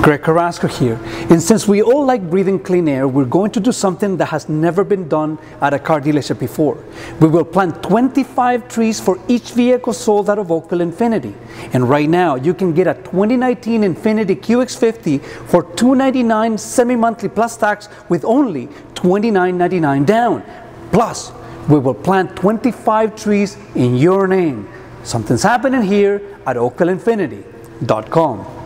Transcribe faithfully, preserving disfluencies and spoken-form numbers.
Greg Carrasco here, and since we all like breathing clean air, we're going to do something that has never been done at a car dealership before. We will plant twenty-five trees for each vehicle sold out of Oakville Infiniti. And right now, you can get a twenty nineteen Infiniti Q X fifty for two hundred ninety-nine dollars semi-monthly plus tax with only twenty-nine ninety-nine down. Plus, we will plant twenty-five trees in your name. Something's happening here at Oakville Infiniti dot com.